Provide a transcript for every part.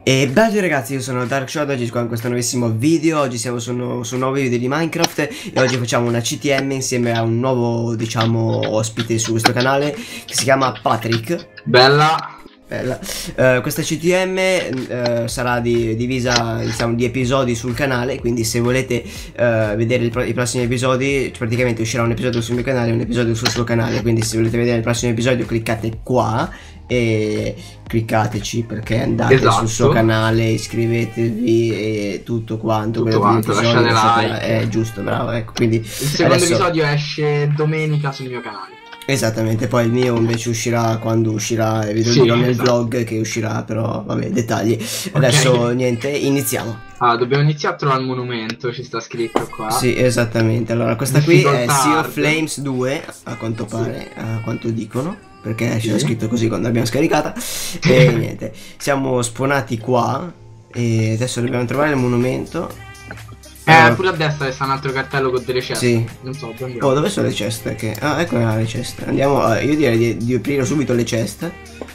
E bella ragazzi, io sono Darkshot, oggi qua in questo nuovissimo video. Oggi siamo su un nuovo video di Minecraft e oggi facciamo una CTM insieme a un nuovo, diciamo, ospite su questo canale che si chiama Patrick. Bella. Questa CTM sarà divisa, diciamo, di episodi sul canale, quindi se volete vedere i prossimi episodi, praticamente uscirà un episodio sul mio canale e un episodio sul suo canale, quindi se volete vedere il prossimo episodio cliccate qua e cliccateci perché andate sul suo canale, iscrivetevi e tutto quanto, lasciate like. È giusto, bravo, ecco. Quindi il secondo episodio esce domenica sul mio canale. Esattamente, poi il mio invece uscirà quando uscirà, e vi dirò nel vlog che uscirà, però vabbè, dettagli. Adesso niente, iniziamo. Ah, dobbiamo iniziare a trovare il monumento, ci sta scritto qua. Sì, esattamente. Allora, questa qui è Sea of Flames 2, a quanto pare, a quanto dicono, perché c'era scritto così quando l'abbiamo scaricata. E niente, siamo spawnati qua e adesso dobbiamo trovare il monumento. Pure a destra sta un altro cartello con delle ceste. Sì. Non so, oh, dove sono le ceste? Ah, ecco le ceste. Andiamo, io direi di aprire subito le ceste.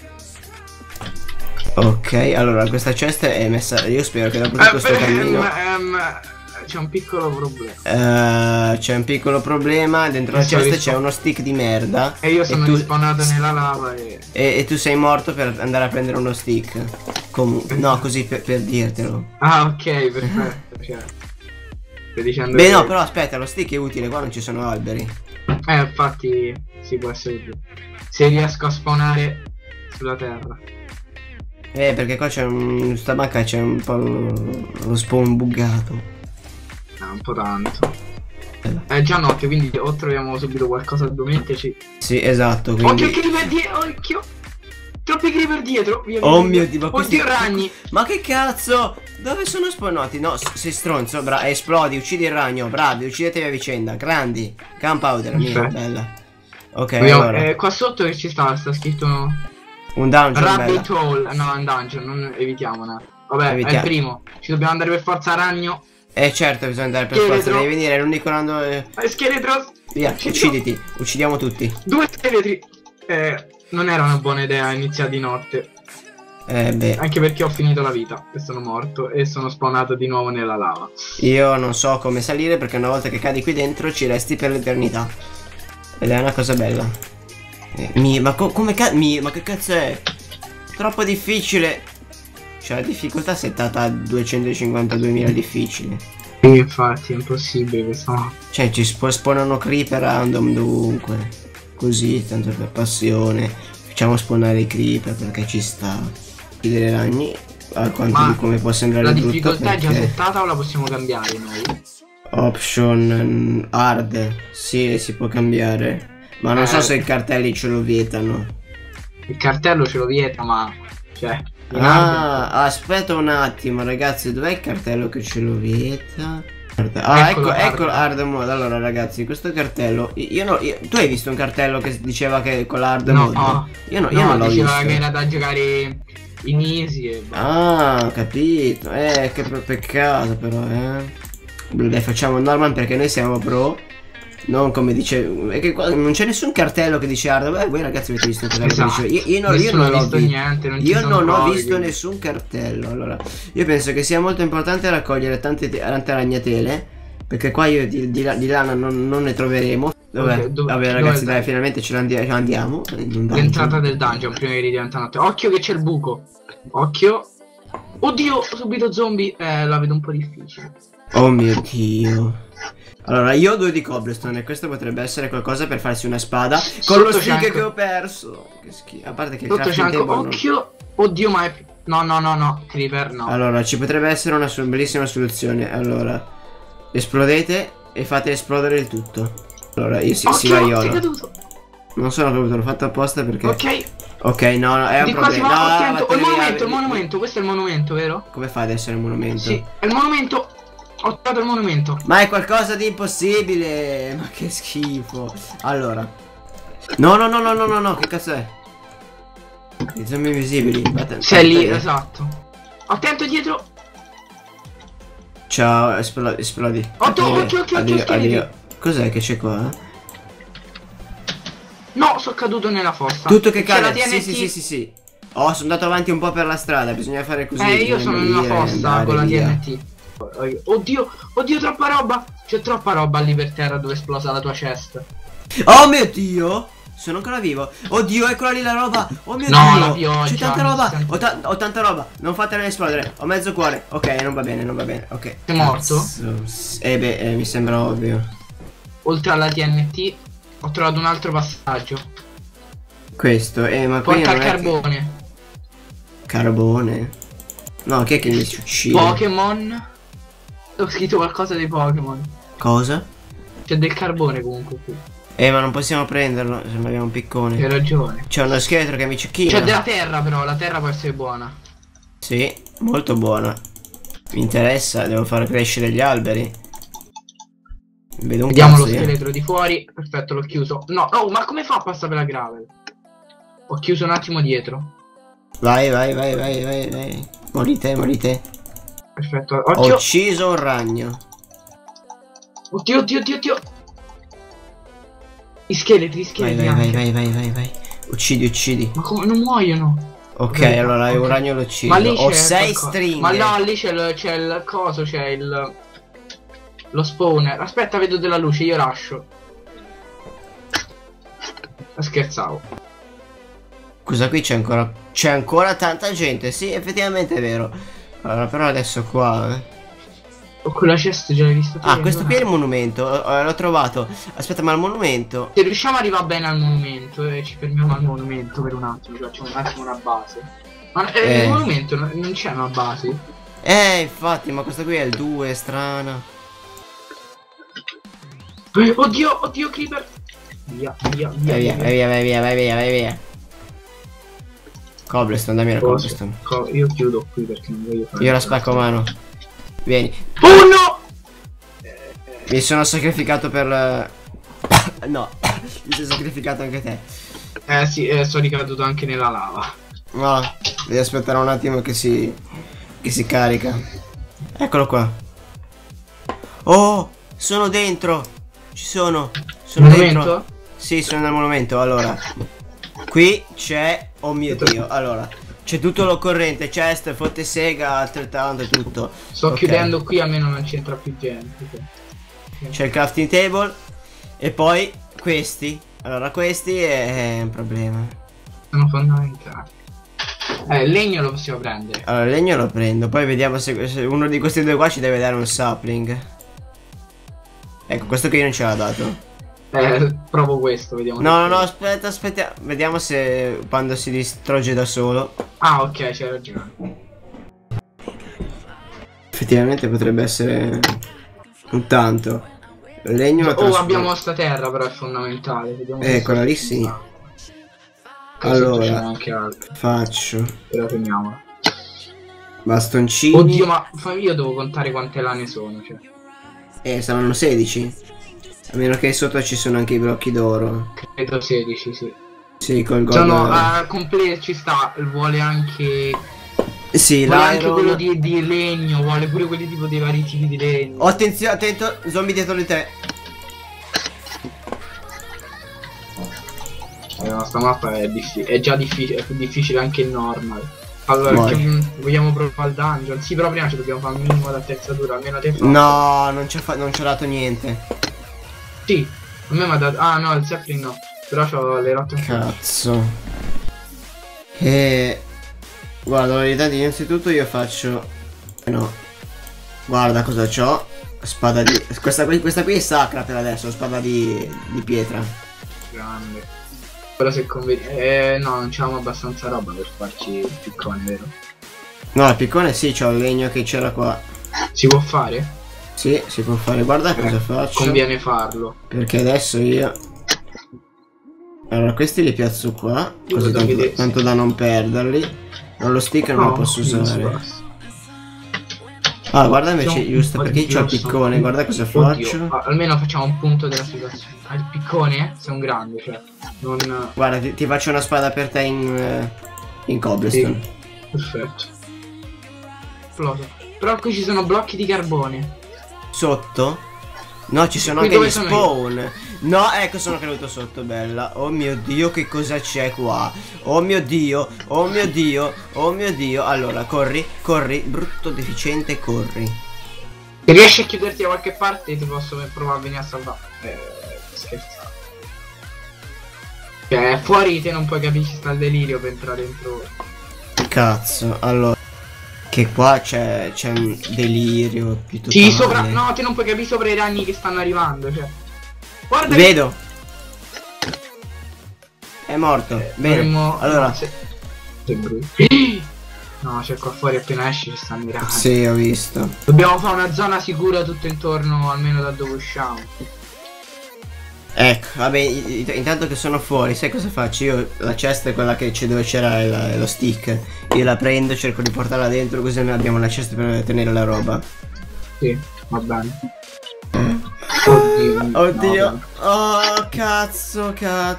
Ok, allora questa cesta è messa. Io spero che dopo tutto questo cammino c'è un piccolo problema. C'è un piccolo problema. Dentro la cesta c'è uno stick di merda. E io sono rispawnato nella lava e tu sei morto per andare a prendere uno stick. Comunque, no, così per dirtelo. Ah, ok, perfetto. Cioè, dicendo beh, no, però aspetta, lo stick è utile, qua non ci sono alberi. Infatti si può essere utile se riesco a spawnare sulla terra. Perché qua c'è sta banca c'è un po' lo spawn buggato. Un po' tanto. È già notte, quindi o troviamo subito qualcosa da metterci. Sì, esatto, quindi... Occhio creeper dietro, occhio! Troppi creeper dietro, via, oh mio Dio, ma questi... Oddio, ragni! Ma che cazzo? Dove sono spawnati? No, sei stronzo, esplodi, uccidi il ragno, bravi, uccidetevi a vicenda, grandi. Gunpowder, mia, bella. Ok, allora. Qua sotto che ci sta scritto... Un dungeon, Rabbit Hole, no, un dungeon, non evitiamone. Vabbè, è il primo. Ci dobbiamo andare per forza a ragno. Certo, bisogna andare per forza, devi venire, è l'unico rando... Scheletro! Via, ucciditi, uccidiamo tutti. 2 scheletri! Non era una buona idea iniziare di notte. Beh. Anche perché ho finito la vita e sono morto e sono spawnato di nuovo nella lava. Io non so come salire perché una volta che cadi qui dentro ci resti per l'eternità. Ed è una cosa bella. Ma che cazzo è? Troppo difficile. Cioè la difficoltà è settata a 252.000 difficile. Sì, infatti è impossibile questo. Cioè ci spawnano creeper random dovunque. Così, tanto per passione. Facciamo spawnare i creeper perché ci sta. Chiedere ragni. Come può sembrare la brutto. La difficoltà perché... è già settata o la possiamo cambiare noi? Option hard. Sì, si può cambiare. Ma non so se i cartelli ce lo vietano. Il cartello ce lo vieta, ma... Cioè... aspetta un attimo ragazzi, dov'è il cartello che ce lo vieta? Ecco hard mode. Allora ragazzi, questo cartello tu hai visto un cartello che diceva che con l'hard mode? Io non l'ho visto. Diceva che era da giocare in easy e... ho capito. Che peccato però, Dai, facciamo normal perché noi siamo pro. Non come dice, è che qua non c'è nessun cartello che dice hard. Voi ragazzi avete visto un cartello che dice? Io non ho visto niente. Io non ho visto nessun cartello. Allora, io penso che sia molto importante raccogliere tante ragnatele, perché qua io di lana non ne troveremo. Vabbè ragazzi, dai, finalmente ce l'andiamo. L'entrata del dungeon prima che diventa notte. Occhio che c'è il buco. Occhio. Oddio, subito zombie. La vedo un po' difficile. Oh mio Dio. Allora, io ho 2 di cobblestone e questo potrebbe essere qualcosa per farsi una spada con lo stick che ho perso. Che schifo. A parte che il crafting table occhio. Oddio, ma è... No, creeper no. Allora, ci potrebbe essere una bellissima soluzione. Allora, esplodete e fate esplodere il tutto. Allora, io si vaiolo. Non sono caduto, l'ho fatto apposta perché... Ok, no, è un problema. No, il monumento, questo è il monumento, vero? Come fa ad essere un monumento? Sì, è il monumento. Ho trovato il monumento. Ma è qualcosa di impossibile. Ma che schifo. Allora. No, che cazzo è? I zombie invisibili. Sei lì, esatto. Attento dietro. Ciao, esplodi. Occhio. Cos'è che c'è qua? No, sono caduto nella fossa. Tutto che cade. Sì. Oh, sono andato avanti un po' per la strada, bisogna fare così. Io sono in una fossa con la via. TNT. Oddio, oddio, troppa roba. C'è troppa roba lì per terra dove è esplosa la tua chest. Oh mio Dio! Sono ancora vivo. Oddio, eccola lì la roba. Oh mio No, Dio. la pioggia. C'è tanta roba. Sento... Ho tanta roba. Non fatela esplodere. Ho mezzo cuore. Ok, non va bene, non va bene. Ok. Sei morto? Mi sembra ovvio. Oltre alla TNT ho trovato un altro passaggio. Questo, ma qui Porta non il è carbone. Carbone? No, chi è che mi uccide? Pokémon. Ho scritto qualcosa dei Pokémon. Cosa? C'è del carbone comunque qui. Ma non possiamo prenderlo se non abbiamo un piccone. Hai ragione. C'è uno scheletro che mi cecchina. C'è della terra però, la terra può essere buona. Sì, molto buona. Mi interessa, devo far crescere gli alberi. Vedo un Vediamo lo cazzo, scheletro di fuori. Perfetto, l'ho chiuso. No, oh, ma come fa a passare per la gravel? Ho chiuso un attimo dietro. Vai. Morite. Perfetto. Ho Occhio. ucciso un ragno. Oddio. Gli scheletri Vai. Uccidi. Ma come non muoiono? Ok, Vabbè, allora ok. un ragno l'ho ucciso. Ma lì Ho c'è 6 qualcosa. stringhe. Ma no, lì c'è il coso, c'è il lo spawner. Aspetta, vedo della luce, io lascio. Scherzavo. Scusa, qui c'è ancora tanta gente. Sì, effettivamente è vero. Allora, però adesso qua. Ho quella cesta già l'hai vista? Ah, questo qui è il monumento. L'ho trovato. Aspetta, ma il monumento. Se riusciamo ad arrivare bene al monumento e ci fermiamo al monumento per un attimo, ci facciamo un attimo una base. Ma il monumento non c'è una base. Infatti, ma questo qui è il 2, strana. Oddio, creeper. Via. Vai via. Cobblestone, dammi la cobblestone. Io chiudo qui perché non voglio fare. Io la spacco a mano. Vieni. Oh no! Mi sono sacrificato per... No, mi sei sacrificato anche te. Sì, sono ricaduto anche nella lava. No, devi aspettare un attimo che si carica. Eccolo qua. Oh, sono dentro. Ci sono. Sono Monumento? dentro. Sì, sono nel monumento. Allora, qui c'è... Oh mio Dio. Allora, c'è tutto l'occorrente. Chest, fotte sega, altrettanto e tutto. Sto chiudendo qui, almeno non c'entra più gente. C'è il crafting table. E poi questi. Allora, questi è un problema. Sono fondamentali. Il legno lo possiamo prendere. Allora, il legno lo prendo. Poi vediamo se uno di questi due qua ci deve dare un sapling. Ecco, questo qui non ce l'ha dato. Provo questo, vediamo. No, aspetta. Vediamo se quando si distrugge da solo. Ah, ok, c'hai ragione. Effettivamente potrebbe essere un tanto. Il legno abbiamo sta terra, però è fondamentale. Eccola lì, sì. Allora, faccio. Però teniamola. Bastoncini. Oddio, ma io devo contare quante lane sono, cioè. Saranno 16. A meno che sotto ci sono anche i blocchi d'oro. Credo 16, sì. Sì, col gold. Sono completo, ci sta. Vuole anche. Sì, vuole anche quello di legno. Vuole pure quelli tipo dei vari tipi di legno. Oh, attenzione, attento, zombie dietro di te. Sta mappa è già difficile, è più difficile anche il normal. Allora, vogliamo provare il dungeon? Sì, però prima ci dobbiamo fare un minimo d'attrezzatura, almeno te. No, non ci ho dato niente. Sì, a me mi ha dato. Ah no, il sapling no. Però c'ho le rotte. Cazzo. Guarda, la verità, innanzitutto io faccio. No. Guarda cosa c'ho. Spada di. Questa qui è sacra per adesso, spada di pietra. Grande. Però se conviene. No, non c'avevamo abbastanza roba per farci il piccone, vero? No, il piccone sì, c'ho il legno che c'era qua. Si può fare? Sì, si può fare. Guarda cosa faccio. Conviene farlo. Perché adesso io. Allora, questi li piazzo qua. Così tanto da non perderli. Non lo stick non lo posso usare. Ah, guarda invece, giusto perché io ho il piccone, guarda cosa faccio. Almeno facciamo un punto della situazione. Il piccone? Sei un grande, cioè. Non. Guarda, ti faccio una spada per te in cobblestone. Sì, perfetto. Esploso. Però qui ci sono blocchi di carbone. Sotto? No, ci sono Qui anche dove gli sono spawn. No, ecco, sono caduto sotto, bella. Oh mio Dio, che cosa c'è qua? Oh mio Dio, oh mio Dio, oh mio Dio. Allora, corri, corri, brutto deficiente, corri. Se riesci a chiuderti da qualche parte ti posso provare a venire a salvare. Scherzate. Cioè, fuori te non puoi capire ci sta il delirio per entrare dentro. Cazzo, allora. Che qua c'è un delirio più totale. Sì, sopra. No, te non puoi capire sopra i ragni che stanno arrivando, cioè. Guarda. Vedo. È morto. Bene. Dovremmo... Allora. No, no, c'è qua fuori appena esci ci stanno i ragni. Sì, ho visto. Dobbiamo fare una zona sicura tutto intorno, almeno da dove usciamo. Ecco, vabbè, intanto che sono fuori, sai cosa faccio? Io la cesta è quella che c'è dove c'era lo stick. Io la prendo, cerco di portarla dentro, così noi abbiamo la cesta per tenere la roba. Sì, va bene. Oddio. Oddio. No. Oh, cazzo.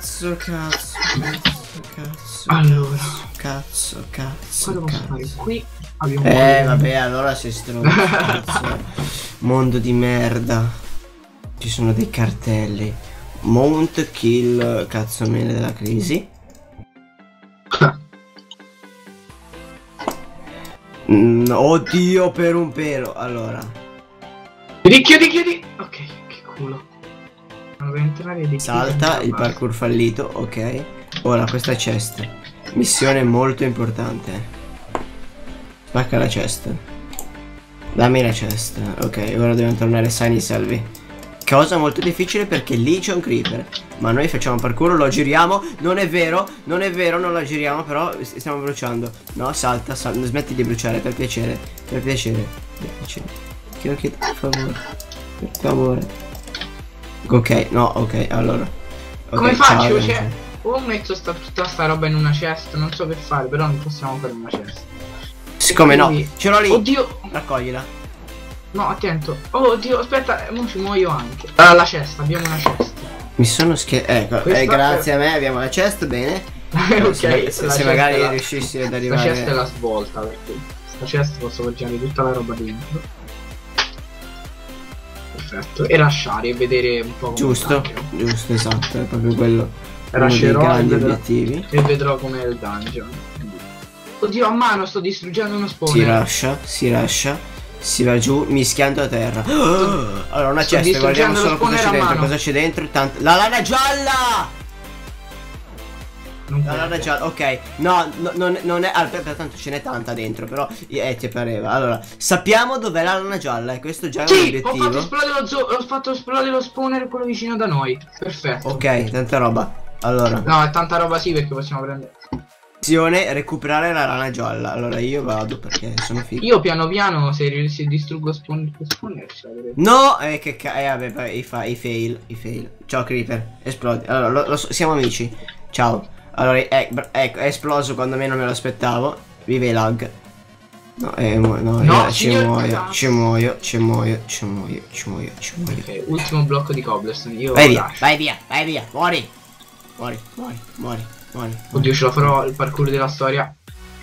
Allora. Cazzo. Cosa posso fare? Qui abbiamo vabbè, allora sei stronzo. Mondo di merda. Ci sono dei cartelli. Mount kill cazzomene della crisi. Oddio, per un pelo. Allora. Chiudi. Ok, che culo. Non devo entrare di Salta il parkour fallito. Ok. Ora questa chest. Missione molto importante. Spacca la chest. Dammi la chest. Ok, ora dobbiamo tornare sani e salvi. Cosa molto difficile perché lì c'è un creeper. Ma noi facciamo parkour, lo giriamo. Non è vero, non la giriamo. Però stiamo bruciando. No, salta, smetti di bruciare, per piacere. Chiedo, per favore. Ok, no, ok, allora. Okay, come faccio? ciao, Cioè, o metto tutta sta roba in una cesta, non so che fare, però non possiamo fare una cesta. Siccome quindi... no, ce l'ho lì. Oddio. Raccoglila. No, attento. Oh, oddio, aspetta, mo ci muoio anche. Allora, la cesta, abbiamo una cesta. Mi sono ecco, grazie a me abbiamo la chest, bene. Ok, se magari riuscissi ad arrivare. La cesta è la svolta, perché sta cesta posso portare tutta la roba dentro. Perfetto. E lasciare e vedere un po' come giusto, esatto, è proprio quello. Lascerò grandi obiettivi. E vedrò com'è il dungeon. Oddio, a mano sto distruggendo uno spawn. Si lascia. Si va giù mischiando a terra. Allora una cesta, guardiamo solo cosa c'è dentro. Cosa c'è dentro? La lana gialla! La lana gialla, ok. No, non è. Allora, tanto ce n'è tanta dentro, però ti pareva. Allora, sappiamo dov'è la lana gialla. E questo già è un obiettivo. Ho fatto esplodere lo spawner quello vicino da noi. Perfetto. Ok, tanta roba. Allora. No, è tanta roba sì, perché possiamo prendere. Recuperare la lana gialla. Allora io vado perché sono figo. Io piano piano se distruggo spawner no, che vabbè, i fail. Ciao creeper, esplodi. Allora siamo amici. Ciao. Allora ecco, è esploso quando meno me lo aspettavo. Vive i lag. No, ci muoio. Ok, ultimo blocco di cobblestone. Io vai via. Muori. Oddio, ce la farò il parkour della storia.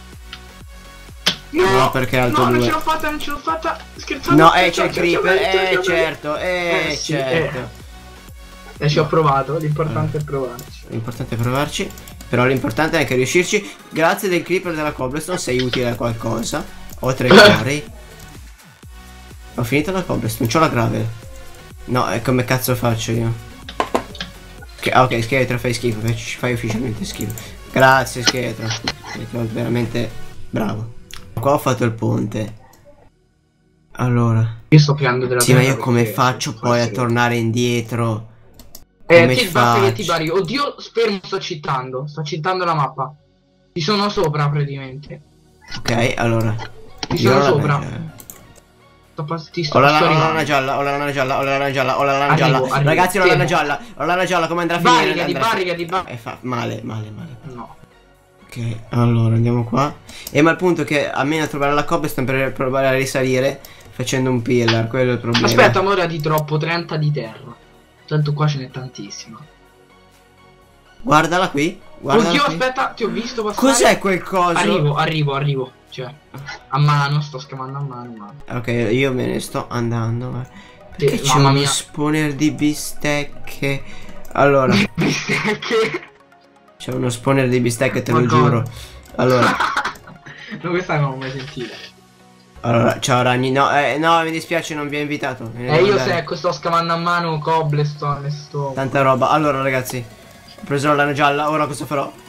No, perché è alto 2. Non ce l'ho fatta. Scherzando. No, c'è il creeper. Certo. Certo. Ci ho provato. L'importante è provarci. Però l'importante è anche riuscirci. Grazie del creeper della cobblestone sei utile a qualcosa. Ho 3 cuori. Ho finito la cobblestone. C'ho la gravel. No, come cazzo faccio io? Ok, scheletro, fai schifo, fai ufficialmente schifo. Grazie scheletro, veramente bravo. Qua ho fatto il ponte. Allora io sto creando della ma io come faccio poi a tornare indietro? Come faccio? Oddio, fermo, sto citando la mappa. Ci sono sopra praticamente. Ok, allora ci sono sopra. Ho la lana gialla. Ragazzi, ho la lana gialla, come andrà a finire? Barricadi. Male. No. Ok, allora andiamo qua. Ma il punto è che almeno trovare la cobblestone per provare a risalire facendo un pillar, quello è il problema. Aspetta, ora di troppo 30 di terra. Tanto qua ce n'è tantissima. Guardala qui. Oddio, aspetta, ti ho visto passare. Cos'è quel coso? Arrivo. Cioè, a mano, sto scamando a mano. Ok, io me ne sto andando. Perché c'è mamma uno mia. spawner di bistecche? Allora, Bistecche. c'è uno spawner di bistecche, te lo Madonna. giuro. Allora, No, questa non l'ho mai sentita. allora, ciao ragni. No, no, mi dispiace, non vi ho invitato. Io secco, sto scavando a mano cobblestone e sto. Tanta roba. Allora, ragazzi, ho preso la lana gialla, ora cosa farò?